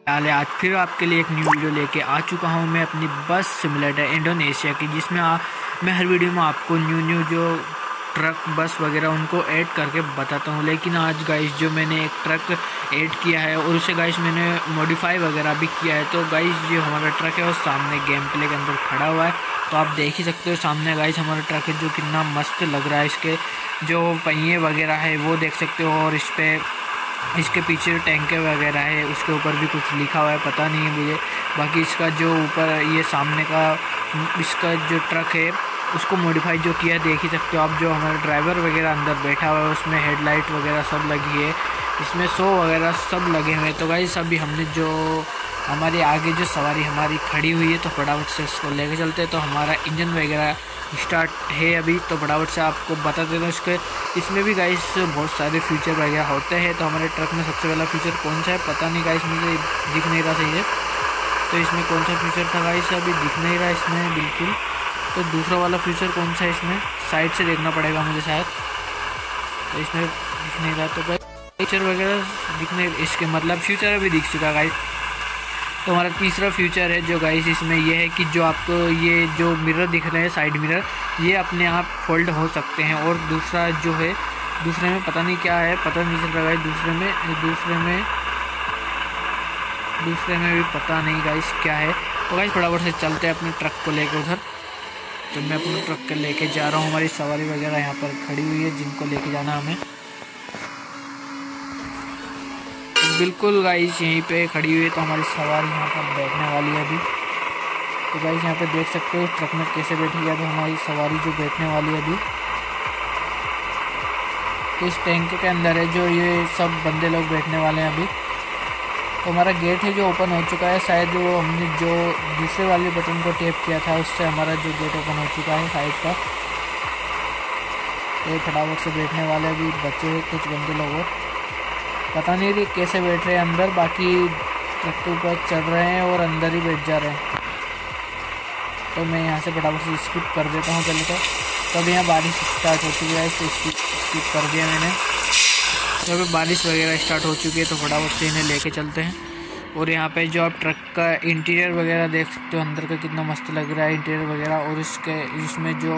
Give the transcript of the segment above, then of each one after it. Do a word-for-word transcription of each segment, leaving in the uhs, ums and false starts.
हाल आज फिर आपके लिए एक न्यू वीडियो लेके आ चुका हूँ मैं अपनी बस सिमुलेटर इंडोनेशिया की, जिसमें आ, मैं हर वीडियो में आपको न्यू न्यू जो ट्रक बस वगैरह उनको ऐड करके बताता हूँ। लेकिन आज गाइस जो मैंने एक ट्रक ऐड किया है और उसे गाइस मैंने मॉडिफाई वगैरह भी किया है। तो गाइस जो हमारा ट्रक है वो सामने गेम प्ले के अंदर खड़ा हुआ है, तो आप देख ही सकते हो सामने गाइस हमारा ट्रक है जो कितना मस्त लग रहा है। इसके जो पहिए वगैरह है वो देख सकते हो, और इस पर इसके पीछे टैंके वगैरह है, उसके ऊपर भी कुछ लिखा हुआ है, पता नहीं है मुझे। बाकी इसका जो ऊपर ये सामने का इसका जो ट्रक है उसको मॉडिफाई जो किया देख ही सकते हो आप। जो हमारा ड्राइवर वगैरह अंदर बैठा हुआ है उसमें हेडलाइट वगैरह सब लगी है, इसमें शो वगैरह सब लगे हुए हैं। तो गाइस अभी हमने जो हमारे आगे जो सवारी हमारी खड़ी हुई है तो फटाफट से उसको लेके चलते हैं। तो हमारा इंजन वगैरह स्टार्ट है अभी, तो फटाफट से आपको बता देता हूँ। इसके इसमें भी गाइस बहुत सारे फीचर वगैरह होते हैं। तो हमारे ट्रक में सबसे पहला फीचर कौन सा है पता नहीं गाइस, मुझे दिख नहीं रहा सही है। तो इसमें कौन सा फीचर था गाइस, अभी दिख नहीं रहा इसमें बिल्कुल। तो दूसरा वाला फीचर कौन सा है, इसमें साइड से देखना पड़ेगा मुझे शायद, तो इसमें दिख नहीं रहा। तो गाइस फीचर वगैरह दिखने, इसके मतलब फ्यूचर अभी दिख चुका गाइस। तो हमारा तीसरा फ्यूचर है जो गाइस इसमें ये है कि जो आपको ये जो मिरर दिख रहे हैं साइड मिरर, ये अपने आप फोल्ड हो सकते हैं। और दूसरा जो है, दूसरे में पता नहीं क्या है, पता नहीं चल रहा है दूसरे में दूसरे में दूसरे में भी पता नहीं गाइस क्या है। तो गाइस फटाफट से चलते हैं अपने ट्रक को लेकर उधर। तो मैं अपने ट्रक के लेके जा रहा हूँ, हमारी सवारी वगैरह यहाँ पर खड़ी हुई है जिनको लेके जाना हमें। तो बिल्कुल गाइस यहीं पे खड़ी हुई है, तो हमारी सवारी यहाँ पर बैठने वाली है अभी। तो गाइस यहाँ पे देख सकते हो ट्रक में कैसे बैठी है अभी हमारी सवारी जो बैठने वाली है अभी। तो इस टैंक के अंदर है जो ये सब बंदे लोग बैठने वाले हैं अभी। तो हमारा गेट है जो ओपन हो चुका है, शायद वो हमने जो दूसरे वाले बटन को टैप किया था उससे हमारा जो गेट ओपन हो चुका है साइड का। तो ये फटाफट से बैठने वाले अभी बच्चे कुछ बंदे लोग, पता नहीं रही कैसे बैठ रहे हैं अंदर, बाकी ट्रक के ऊपर चढ़ रहे हैं और अंदर ही बैठ जा रहे हैं। तो मैं यहाँ से फटाफट से स्किप कर देता हूँ पहले तो। तो अभी यहाँ बारिश स्टार्ट हो चुकी है, तो स्किप स्किप कर दिया मैंने। तो अभी बारिश वगैरह स्टार्ट हो चुकी है, तो फटाफट से इन्हें लेके चलते हैं। और यहाँ पे जो आप ट्रक का इंटीरियर वगैरह देख सकते हो, अंदर का कितना मस्त लग रहा है इंटीरियर वगैरह। और इसके इसमें जो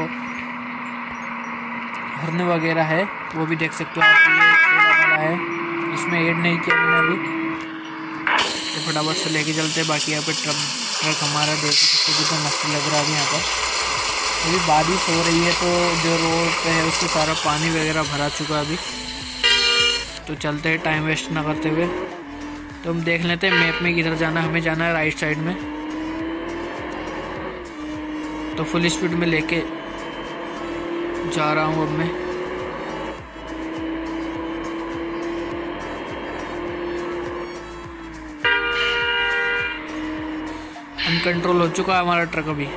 हॉर्न वगैरह है वो भी देख सकते हो आप, ये है इसमें ऐड नहीं किया मैंने अभी। तो फटाफट से लेके चलते हैं। बाकी यहाँ पे ट्रक ट्रक हमारा देख सकते हो कितना मस्त लग रहा है अभी यहाँ पर। अभी बारिश हो रही है तो जो रोड पे है उसमें सारा पानी वगैरह भरा चुका है अभी। तो चलते हैं टाइम वेस्ट ना करते हुए। तो हम देख लेते हैं मैप में किधर जाना है, हमें जाना है राइट साइड में। तो फुल स्पीड में लेके जा रहा हूँ अब मैं। अनकंट्रोल हो चुका है हमारा ट्रक अभी।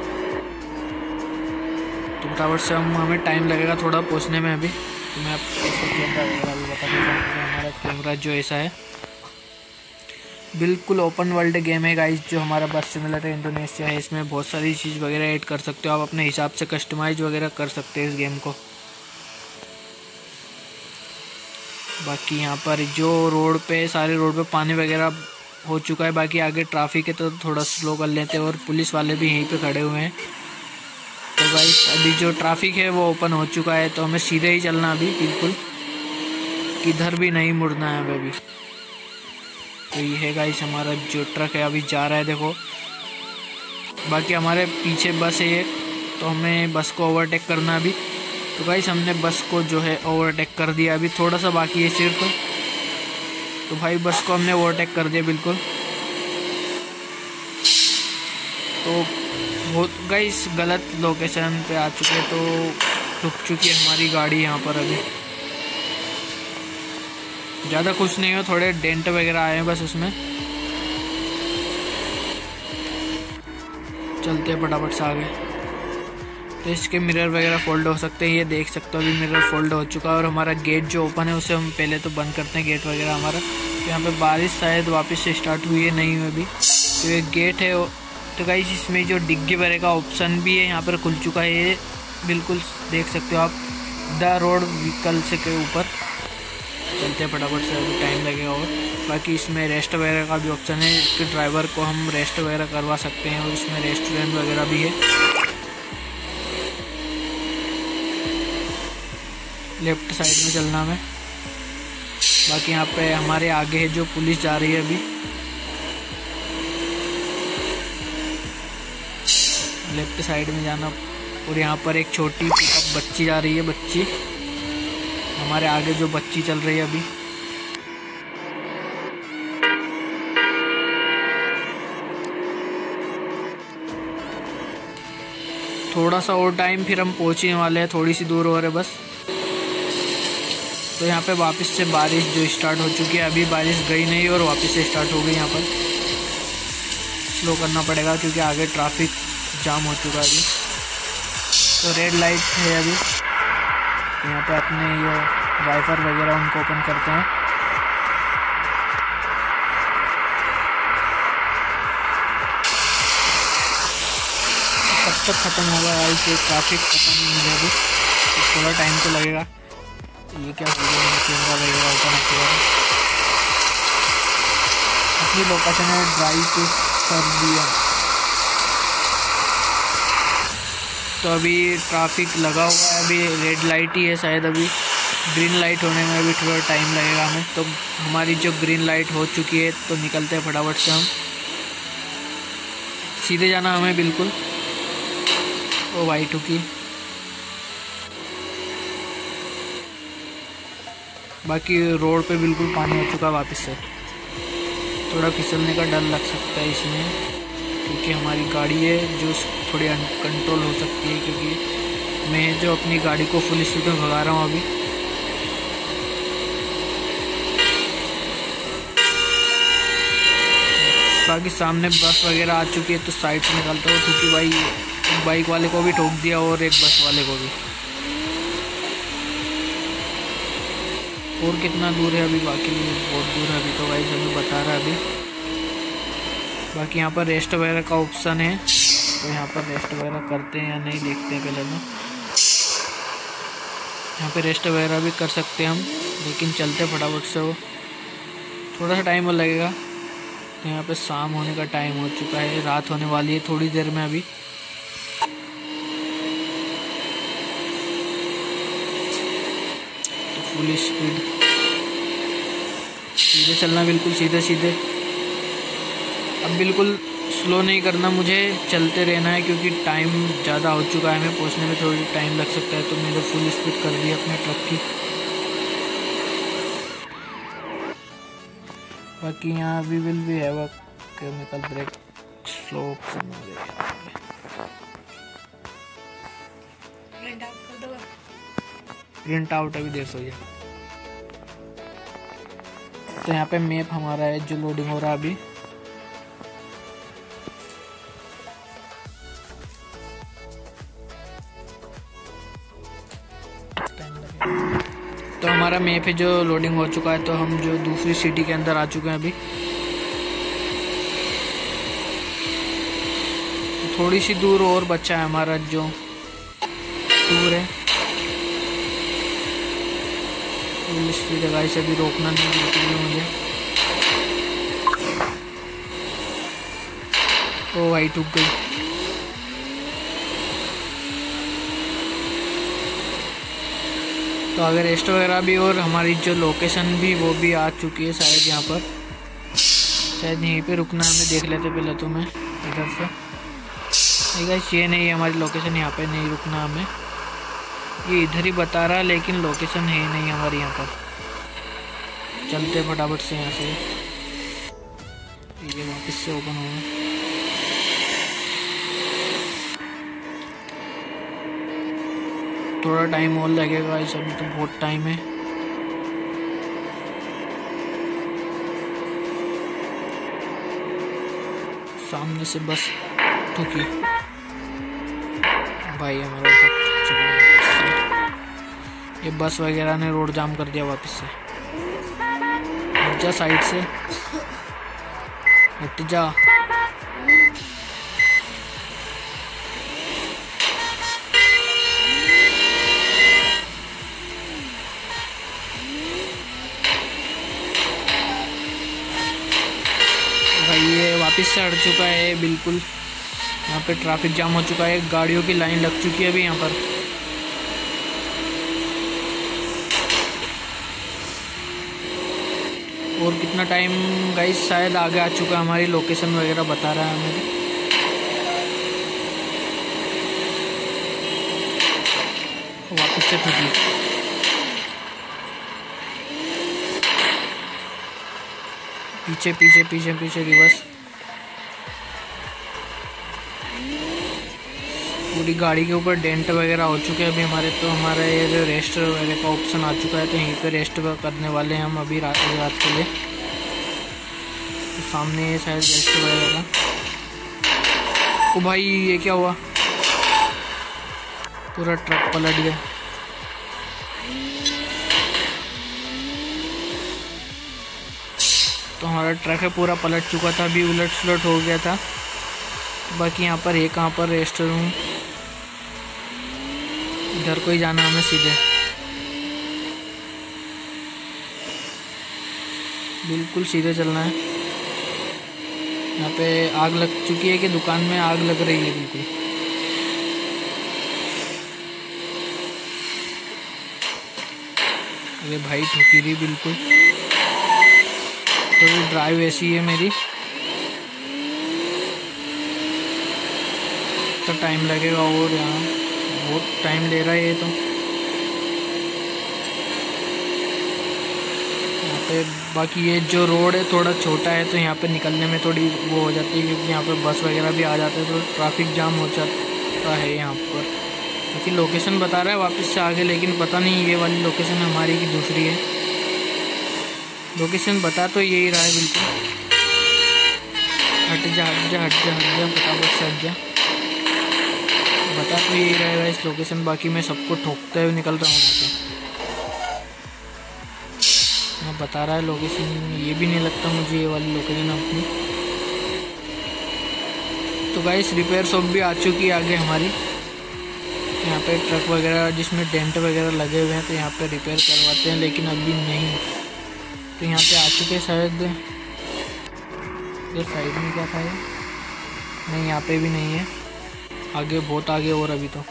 तो फटाफट से हम हमें टाइम लगेगा थोड़ा पहुंचने में अभी। तो मैं आपको कैमरा वगैरह भी बता देता हूँ। हमारा कैमरा जो ऐसा है, बिल्कुल ओपन वर्ल्ड गेम है गाइस जो हमारा बस सिमुलेटर इंडोनेशिया है। इसमें बहुत सारी चीज़ वगैरह ऐड कर सकते हो आप, अपने हिसाब से कस्टमाइज वगैरह कर सकते हैं इस गेम को। बाकी यहाँ पर जो रोड पे सारे रोड पे पानी वगैरह हो चुका है, बाकी आगे ट्रैफिक है तो थोड़ा स्लो कर लेते हैं। और पुलिस वाले भी यहीं पे खड़े हुए हैं। तो गाइस अभी जो ट्रैफिक है वो ओपन हो चुका है, तो हमें सीधे ही चलना अभी, बिल्कुल किधर भी नहीं मुड़ना है अभी। तो ये है गाइस हमारा जो ट्रक है अभी जा रहा है देखो। बाकी हमारे पीछे बस है एक, तो हमें बस को ओवरटेक करना अभी। तो गाइस हमने बस को जो है ओवरटेक कर दिया, अभी थोड़ा सा बाकी है सिर्फ। तो भाई बस को हमने ओवरटेक कर दिया बिल्कुल। तो बहुत गाइस गलत लोकेशन पे आ चुके हैं, तो रुक चुकी है हमारी गाड़ी यहाँ पर अभी। ज़्यादा कुछ नहीं हो, थोड़े डेंट वगैरह आए हैं बस उसमें। चलते हैं फटाफट से आगे। तो इसके मिरर वगैरह फोल्ड हो सकते हैं, ये देख सकते हो अभी मिरर फोल्ड हो चुका है। और हमारा गेट जो ओपन है उसे हम पहले तो बंद करते हैं गेट वगैरह हमारा। तो यहाँ पे बारिश शायद वापस से स्टार्ट हुई है, नहीं हुई अभी। तो ये गेट है। तो गाइस इसमें जो डिग्गी भरे का ऑप्शन भी है यहाँ पर खुल चुका है, ये बिल्कुल देख सकते हो आप द रोड व्हीकल से के ऊपर। चलते फटाफट से, अभी टाइम लगेगा। और बाकी इसमें रेस्ट वगैरह का भी ऑप्शन है कि ड्राइवर को हम रेस्ट वगैरह करवा सकते हैं, और इसमें रेस्टोरेंट वगैरह भी है। लेफ्ट साइड में चलना है। बाकी यहाँ पे हमारे आगे है जो पुलिस जा रही है अभी। लेफ्ट साइड में जाना, और यहाँ पर एक छोटी पिकअप बच्ची जा रही है, बच्ची हमारे आगे जो बच्ची चल रही है अभी। थोड़ा सा और टाइम फिर हम पहुँचने वाले हैं, थोड़ी सी दूर और है बस। तो यहाँ पे वापस से बारिश जो स्टार्ट हो चुकी है, अभी बारिश गई नहीं और वापस से स्टार्ट हो गई। यहाँ पर स्लो करना पड़ेगा क्योंकि आगे ट्रैफिक जाम हो चुका है अभी। तो रेड लाइट है अभी, तो यहाँ पे अपने ये वाइपर वगैरह उनको ओपन करते हैं। कब तक ख़त्म होगा यार ये ट्रैफिक, पता नहीं मुझे अभी, तो थोड़ा टाइम तो लगेगा। ये क्या कैमरा वगैरह ओपन किया, अपनी लोकेशन है ड्राइव टू सर्बिया। तो अभी ट्रैफिक लगा हुआ है, अभी रेड लाइट ही है शायद, अभी ग्रीन लाइट होने में अभी थोड़ा टाइम लगेगा हमें। तो हमारी जो ग्रीन लाइट हो चुकी है, तो निकलते हैं फटाफट से हम। सीधे जाना हमें बिल्कुल। ओ वाई टू की, बाकी रोड पे बिल्कुल पानी हो चुका है वापस से। थोड़ा फिसलने का डर लग सकता है इसमें, क्योंकि हमारी गाड़ी है जो थोड़ी अनकंट्रोल हो सकती है, क्योंकि मैं जो अपनी गाड़ी को फुल स्पीड में भगा रहा हूँ अभी। बाकी सामने बस वगैरह आ चुकी है, तो साइड से निकलता हूँ, क्योंकि भाई एक बाइक वाले को भी ठोक दिया और एक बस वाले को भी। और कितना दूर है अभी, बाकी बहुत दूर है अभी, तो भाई हमें बता रहा है अभी। बाकी यहाँ पर रेस्ट वगैरह का ऑप्शन है, तो यहाँ पर रेस्ट वगैरह करते हैं या नहीं देखते हैं पहले। तो यहाँ पे रेस्ट वगैरह भी कर सकते हैं हम, लेकिन चलते फटाफट से, वो थोड़ा सा टाइम और लगेगा। तो यहाँ पे शाम होने का टाइम हो चुका है, रात होने वाली है थोड़ी देर में अभी। तो फुल स्पीड सीधे चलना, बिल्कुल सीधे सीधे। अब बिल्कुल स्लो नहीं करना, मुझे चलते रहना है, क्योंकि टाइम ज़्यादा हो चुका है, हमें पहुँचने में थोड़ी टाइम लग सकता है। तो मैंने फुल स्पीड कर दी अपने ट्रक की। बाकी यहाँ अभी विल भी है वो केमिकल ब्रेक स्लो ऑप्शन हो गया। प्रिंट आउट अभी देर से हो जाए। तो यहाँ पे मैप हमारा है जो लोडिंग हो रहा है अभी। तो हमारा मैप है जो लोडिंग हो चुका है, तो हम जो दूसरी सिटी के अंदर आ चुके हैं अभी। तो थोड़ी सी दूर और बचा है हमारा जो टूर है। फुल स्पीड है, से भी रोकना नहीं बिल्कुल मुझे। ओ भाई टूट गई। तो अगर रेस्ट वगैरह भी और हमारी जो लोकेशन भी वो भी आ चुकी है शायद। यहाँ पर शायद यहीं पे रुकना, हमें देख लेते पहले तो मैं इधर से। गाइस ये नहीं है हमारी लोकेशन, यहाँ पे नहीं रुकना हमें, ये इधर ही बता रहा है, लेकिन लोकेशन है ही नहीं हमारी यहाँ पर। चलते फटाफट से यहाँ से, ये वापस से ओपन होगा। थोड़ा टाइम और लगेगा, इस अभी तो बहुत टाइम है। सामने से बस ठुकी भाई हमारा तक चला। ये बस वगैरह ने रोड जाम कर दिया वापस से। हट जा साइड से, हट जा। वापस से हट चुका है बिल्कुल। यहाँ पे ट्रैफिक जाम हो चुका है, गाड़ियों की लाइन लग चुकी है अभी यहाँ पर। और कितना टाइम गाइस, शायद आगे आ चुका है, हमारी लोकेशन वगैरह बता रहा है हमें। वापस से ठुकी, पीछे पीछे पीछे पीछे रिवर्स। पूरी गाड़ी के ऊपर डेंट वगैरह हो चुके हैं अभी हमारे। तो हमारा ये रेस्ट वगैरह का ऑप्शन आ चुका है, तो यहीं पे रेस्ट करने वाले हैं हम अभी रात रात के लिए। तो सामने ये शायद रेस्ट वगैरह का। ओ भाई ये क्या हुआ, पूरा ट्रक पलट गया। तो हमारा ट्रक है पूरा पलट चुका था, अभी उलट सुलट हो गया था। बाकी यहाँ पर है कहाँ पर रेस्ट रूम, इधर को ही जाना हमें सीधे, बिल्कुल सीधे चलना है। यहाँ पे आग लग चुकी है कि दुकान में आग लग रही है बिल्कुल। अरे भाई ठुकी रही बिल्कुल। तो ये ड्राइव ऐसी है मेरी, तो टाइम लगेगा और यहाँ बहुत टाइम ले रहा है ये। तो यहाँ पे बाकी ये जो रोड है थोड़ा छोटा है, तो यहाँ पे निकलने में थोड़ी वो हो जाती है, क्योंकि यहाँ पे बस वगैरह भी आ जाते हैं, तो ट्रैफिक जाम हो जाता है यहाँ पर। बाकी लोकेशन बता रहा है वापस से आगे, लेकिन पता नहीं ये वाली लोकेशन हमारी की दूसरी है। लोकेशन बता तो यही रहा है बिल्कुल। हट जा हट जा हट जा हट जा फटाफट से हट जा, बता तो यही रहेगा इस लोकेशन। बाकी मैं सबको ठोकते हुए निकल रहा हूँ यहाँ से। मैं बता रहा है लोकेशन, ये भी नहीं लगता मुझे ये वाली लोकेशन अपनी। तो गाइस रिपेयर शॉप भी आ चुकी है आगे हमारी। यहाँ पे ट्रक वगैरह जिसमें डेंट वगैरह लगे हुए हैं, तो यहाँ पे रिपेयर करवाते हैं, लेकिन अभी नहीं। तो यहाँ पे आ चुके शायद, ये साइड में क्या था ये, नहीं यहाँ पे भी नहीं है, आगे बहुत आगे और अभी तो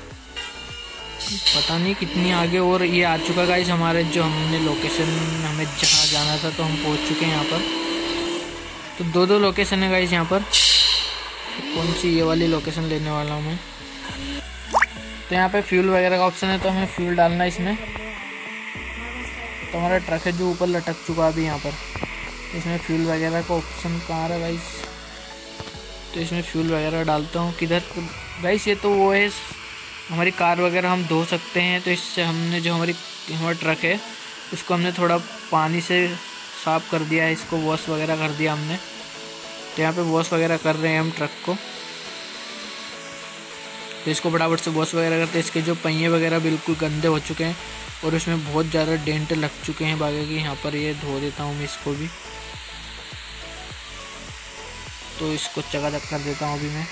पता नहीं कितनी आगे और ये आ चुका गाइस हमारे जो हमने लोकेशन हमें जहाँ जाना था, तो हम पहुँच चुके हैं यहाँ पर। तो दो दो लोकेशन है गाइस यहाँ पर, तो कौन सी ये वाली लोकेशन लेने वाला हूँ मैं। तो यहाँ पे फ्यूल वगैरह का ऑप्शन है, तो हमें फ्यूल डालना है इसमें। तो हमारा ट्रक है जो ऊपर लटक चुका है अभी यहाँ पर, इसमें फ्यूल वगैरह का ऑप्शन कहाँ रहा गाइस। तो इसमें फ्यूल वगैरह डालता हूँ किधर गाइस। ये तो वो है हमारी कार वगैरह हम धो सकते हैं, तो इससे हमने जो हमारी हमारा ट्रक है उसको हमने थोड़ा पानी से साफ़ कर दिया है, इसको वॉश वगैरह कर दिया हमने। तो यहाँ पे वॉश वगैरह कर रहे हैं हम ट्रक को। तो इसको फटाफट से वॉश वगैरह करते हैं। इसके जो पहिए वगैरह बिल्कुल गंदे हो चुके हैं और इसमें बहुत ज़्यादा डेंट लग चुके हैं बागे की। यहाँ पर ये धो देता हूँ मैं इसको भी, तो इसको चकाचक कर देता हूँ अभी मैं।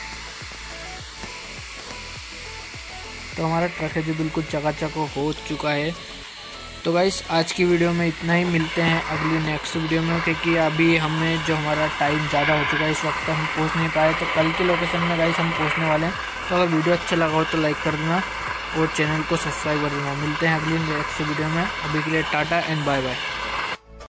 तो हमारा ट्रक है जो बिल्कुल चकाचक हो चुका है। तो गाइस आज की वीडियो में इतना ही, मिलते हैं अगली नेक्स्ट वीडियो में, क्योंकि अभी हमें जो हमारा टाइम ज़्यादा हो चुका है, इस वक्त हम पहुंच नहीं पाए। तो कल की लोकेशन में गाइस हम पहुंचने वाले हैं। तो अगर वीडियो अच्छा लगा हो तो लाइक कर देना और चैनल को सब्सक्राइब कर देना। मिलते हैं अगली नेक्स्ट वीडियो में, अभी के लिए टाटा एंड बाय बाय।